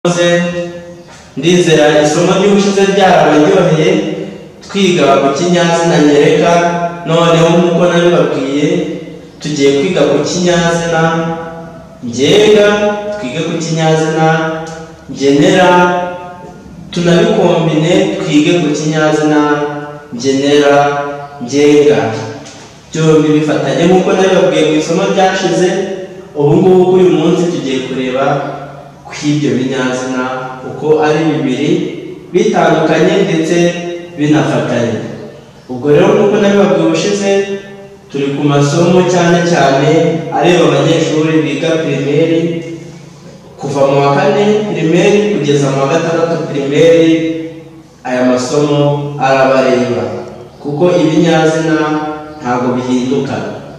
Ndizera isomo ry'ubushize ryarabaryoheye twiga ku kinyazina nyereka, noneho nk'uko nabibabwiye tugiye kwiga ku kinyazina ngenga, twige ku kinyazina ngenera, tunabikombine twige ku kinyazina ngenera ngenga, byombi bifatanye nk'uko nabibabwiye mu isomo ryashize. Ubu ngubu uyu munsi tugiye kureba kw'ibyo binyazina uko ari bibiri bitandukanye ndetse binafatanye. Ubwo rero nk'uko nabibabwiye ubushize turi ku masomo cyane cyane areba abanyeshuri biga primaire kuva mu wa 4 primaire kugeza mu wa 6 primaire. Aya masomo arabareba kuko ibinyazina ntago bihinduka.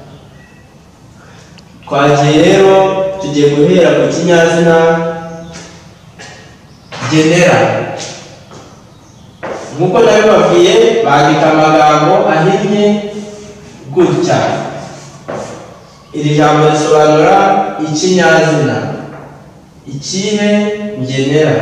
Twagiye rero tugiye guhera ku kinyazina genera. Nk'uko nabibabwiye bandika amagambo ahinnye gutya. Iri jambo risobanura ikinyazina. Ikihe? Ngenera.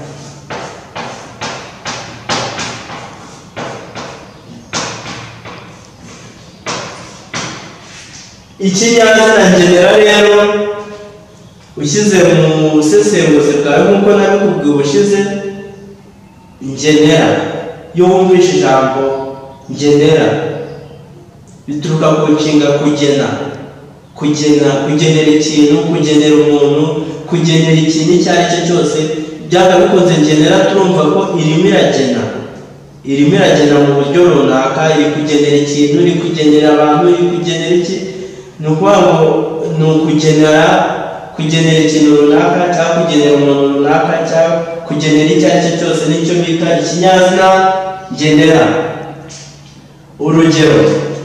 Ikinyazina ngenera rero ushyize mu busesenguzi bwawe nk'uko nabikubwiye ubushize, ngenera iyo wumvishe ijambo ngenera bituruka ku nshinga kugena. Kugenera ikintu, kugenera umuntu, kugenera ikintu icyo ari cyo cyose. Byaba bikunze ngenera turumva ko irimo iragena mu buryo runaka, iri kugenera ikintu, iri kugenera abantu, iri kugenera iki. Ni ukuvuga ngo ni ukugenera ikintu runaka cyangwa kugenera umuntu runaka cyangwa kugenera icyo ari cyo cyose, nicyo bita ikinyazina ngenera. Urugero: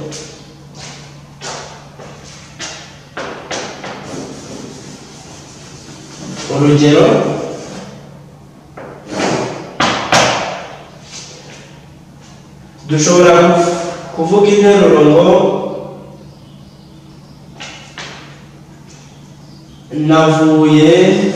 dushobora kuvuga interuro ngo navuye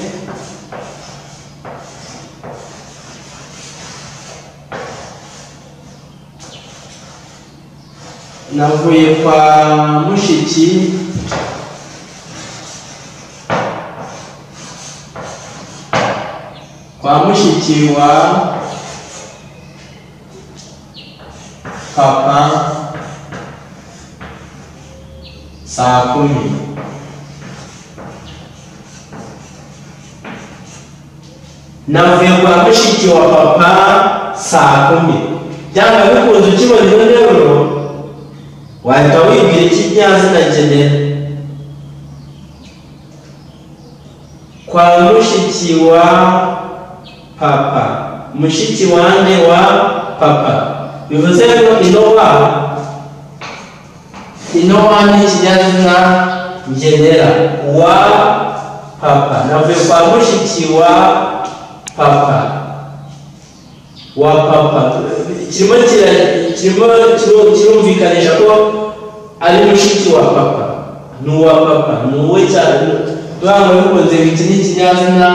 kwa mushiki wa papa saa 10. Navuye kwa mushiki wa papa saa 10. Byanga bikunze ukibona iyo nteruro wahita wibwira ikinyazina ngenera. Kwa mushiki wa papa, mushiki wande wa papa, bivuze ko inowa ni ikinyazina ngenera. Wa papa, navuye kwa mushiki wa papa, kirumvikanisha ko ari mushiki wa papa, n'uwa papa, n'uwe cyane. Twanga bikunze iki ni ikinyazina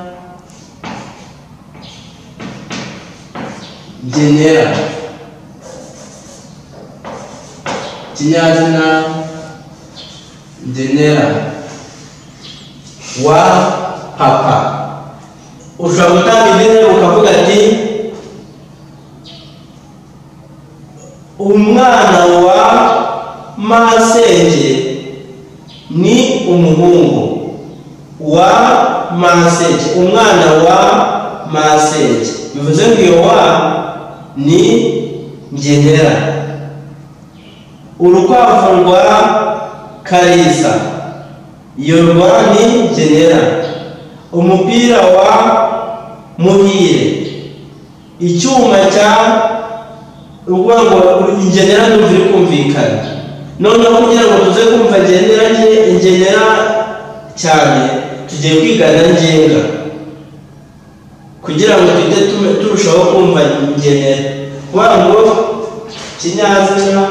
ngenera. Ikinyazina ngenera wa papa. Ushobora gutanga izina ukavuga ati umwana wa masenge ni umuhungu wa masenge, umwana wa masenge. Bivuze ngo iyo wa ni ngenera. Urukwavu rwa Kalisa, iyo rwa ni ngenera. Umupira wa Muhire, icyuma cya urwango ingenera n'uviri kumvikana. Noneho kugira ngo tuze kumva ngenera cyane tugiye kwigana ngenga kugira ngo tujye turushaho kumva ngenera. Kuvuga ngo kinyazina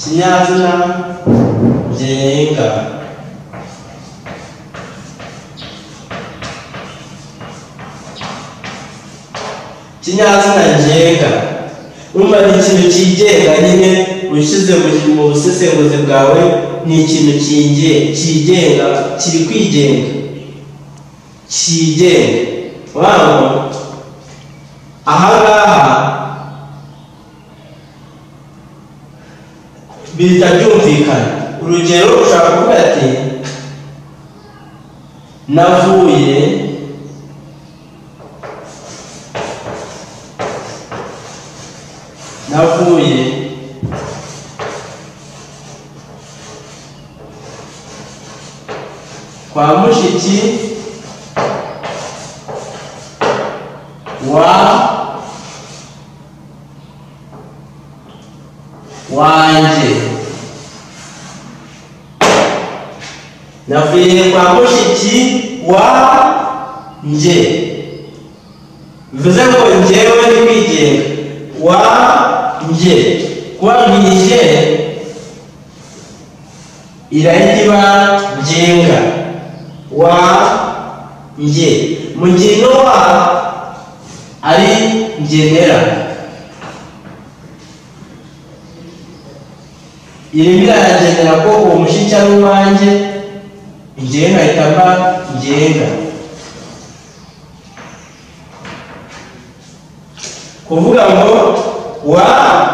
ikinyazina ngenga. Ikinyazina ngenga urumva ni ikintu cyigenga nyine ushyize mu busesenguzi bwawe, ni ikintu cyigenga, kiri kwigenga, cyigenga. Waba ahangaha bihita byumvikana. Urugero ushaka kuvuga ati navuye kwa mushiki wanjye. Navuye kwa mushiki wanjye bivuze ngo njyewe ni kwigenga. Wanjye kuba mwije irayiba ngenga. Wanjye mu gihe wa ari ngenera, irimo iragenera ko uwo mushiki ari uwanjye, njyewe nkahita mba ngenga. Kuvuga ngo wa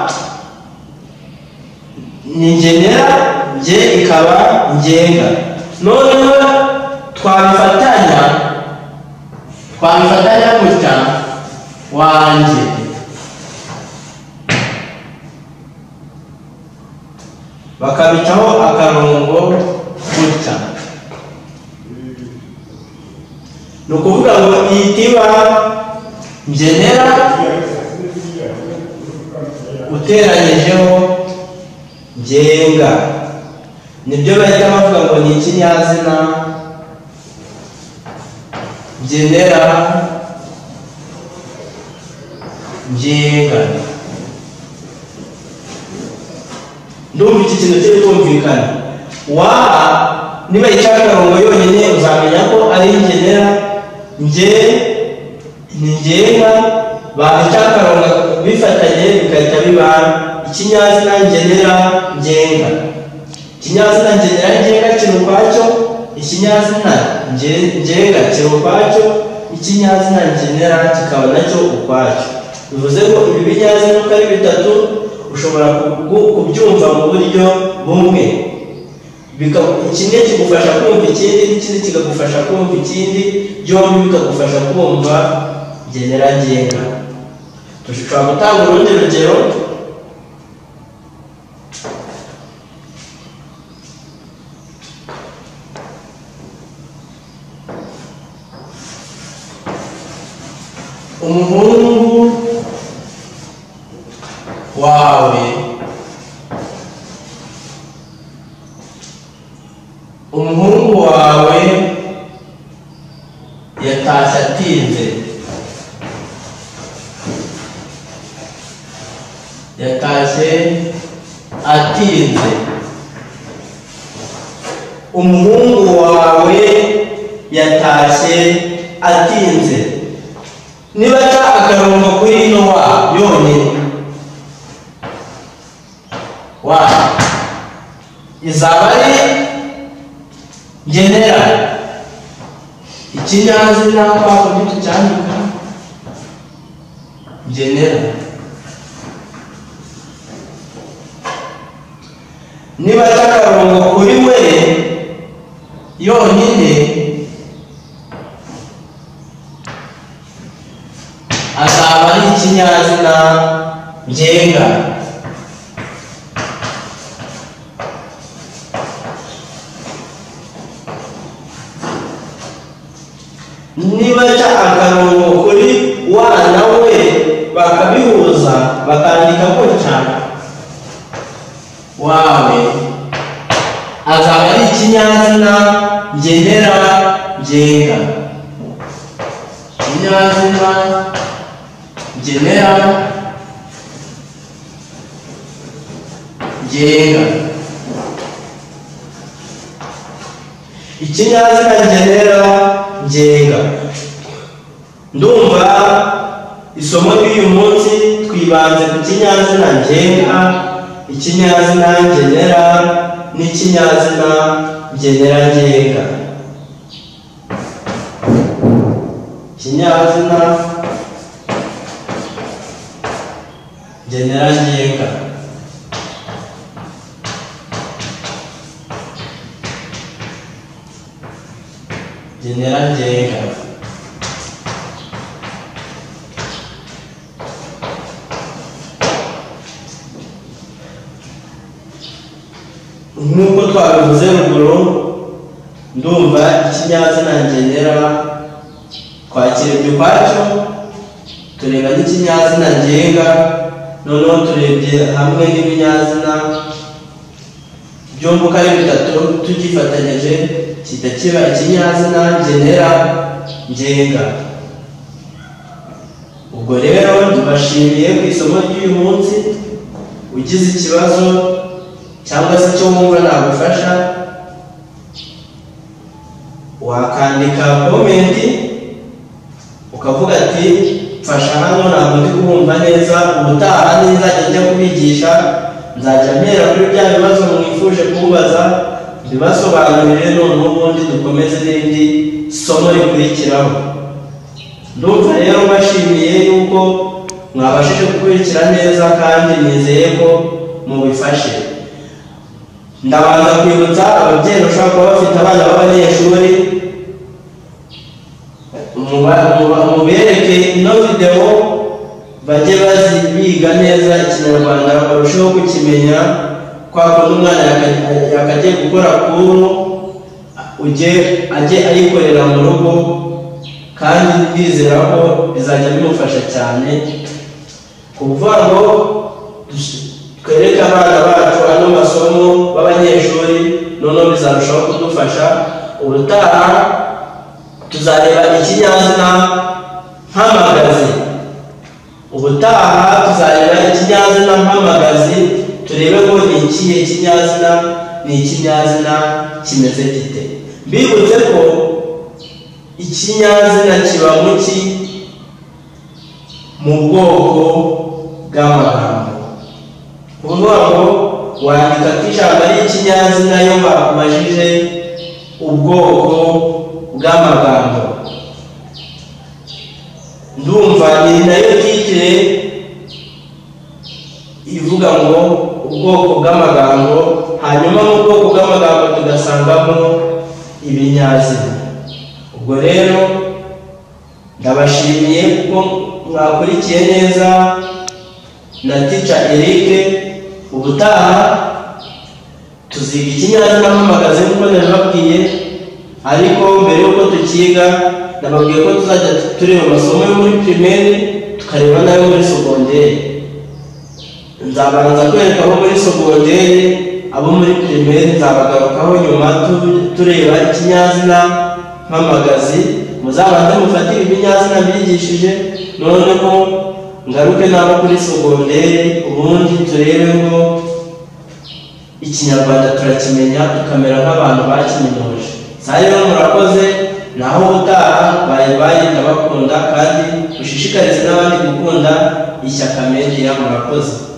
ni ngenera, nge ikaba ngenga. Noneho twabifatanya gutya, wanjye bakabicaho akarongo gutya. Ni ukuvuga ngo ihitiba ngenera uteranyijeho ngenga, nibyo bahita bavuga ngo ni ikinyazina ngenera ngenga. Ndumva iki kintu kiri kumvikana. Wa niba yicaye akarongo yonyine uzamenya ko ari ngenera, nge ni ngenga, babicaye akarongo bifatanye bigahita biba ikinyazina ngenera ngenga. Ikinyazina ngenera ngenga kiri ukwacyo, ikinyazina ngenga kiri ukwacyo, ikinyazina ngenera kikaba nacyo ukwacyo. Bivuze ngo ibi binyazina uko ari bitatu ushobora kubyumva mu buryo bumwe, kimwe kigufasha kumva ikindi, n'ikindi kikagufasha kumva ikindi, byombi bikagufasha kumva ngenera ngenga. Dushobora gutanga urundi rugero. Umuhungu wawe, umuhungu wawe yatashye atinze. Yatashye atinze. Umuhungu wawe yatashye atinze. Niba cya akarongo kuri ino wa yonyine, wa izaba ari ngenera. Ikinyazina kwa kundi tucyandika ngenera. Niba cya akarongo kuri we yonyine, azaba ari ikinyazina ngenga. Niba cya akarongo kuri wa nawe bakabihuza bakandika gutya, wawe azaba ari ikinyazina ngenera ngenga. Ikinyazina ngenera ngenga. Ikinyazina ngenera ngenga. Ndumva isomo ry'uyu munsi twibanze ku kinyazina ngenga, ikinyazina ngenera n'ikinyazina ngenera ngenga. Ikinyazina ngenera ngenga. Ngenera ngenga. Nk'uko twabivuze ruguru, ndumva ikinyazina ngenera twakirebye ukwacyo, tureba n'ikinyazina ngenga, noneho turebye hamwe n'ibinyazina byombi uko ari bitatu tugifatanyije kita kiba ikinyazina ngenera ngenga. Ubwo rero tubashimiye ku isomo ry'uyu munsi. Ugize ikibazo cyangwa se icyo wumva nagufasha, wakandika komenti ukavuga ati mfasha hano ntabwo ndi kubumva neza, ubutaha nizajya njya kubigisha nzajya mpera kuri bya bibazo mwifuje kumbaza bibasobanurire, none ubundi dukomeze n'indi somo rikurikiraho. Ndumva rero mbashimiye yuko mwabashije gukurikira neza kandi nizeye ko mubifashe. Ndabanza kwibutsa ababyeyi bashobora kuba bafite abana b'abanyeshuri, mubereke ino video bajye biga neza Ikinyarwanda, barusheho kukimenya. Kwa kundi umwana yakagiye gukora kuru ajye ayikorera mu rugo, kandi bizera ko bizajya bimufasha cyane. Kuvuga ngo twereke abana bacu ano masomo b'abanyeshuri, noneho bizarushaho kudufasha. Ubutaha tuzareba ikinyazina mpamagazi. Ubutaha tuzareba ikinyazina mpamagazi, turebe ko ni ikihe kinyazina, ni ikinyazina kimeze gite. Mbibutse ko ikinyazina kiba mu bwoko bw'amagambo. Kuvuga ngo wandika ko ijambo ari ikinyazina iyo bakubajije ubwoko bw'amagambo. Ndumva ni nayo titire ivuga ngo ubwoko bw'amagambo, hanyuma mu bwoko bw'amagambo tugasangamo ibinyazina. Ubwo rero ndabashimiye kuko mwakurikiye neza na Teacher Eric. Ubutaha tuziga ikinyazina mpamagazi nk'uko nabibabwiye, ariko mbere y'uko tukiga nababwiye ko tuzajya tureba amasomo yo muri primaire tukareba nayo muri segonderi. Nzabanza kwereka abo muri segonderi, abo muri primaire nzabagarukaho nyuma tureba ikinyazina mpamagazi. Muzabanze mufatire ibinyazina bigishije, noneho ngaruke nabo kuri segonderi, ubundi turebe ngo Ikinyarwanda turakimenya tukamera nk'abantu bakiminuje. Rero murakoze, naho ubutaha baye ndabakunda kandi ushishikarize n'abandi gukunda Ishyaka Media. Murakoze.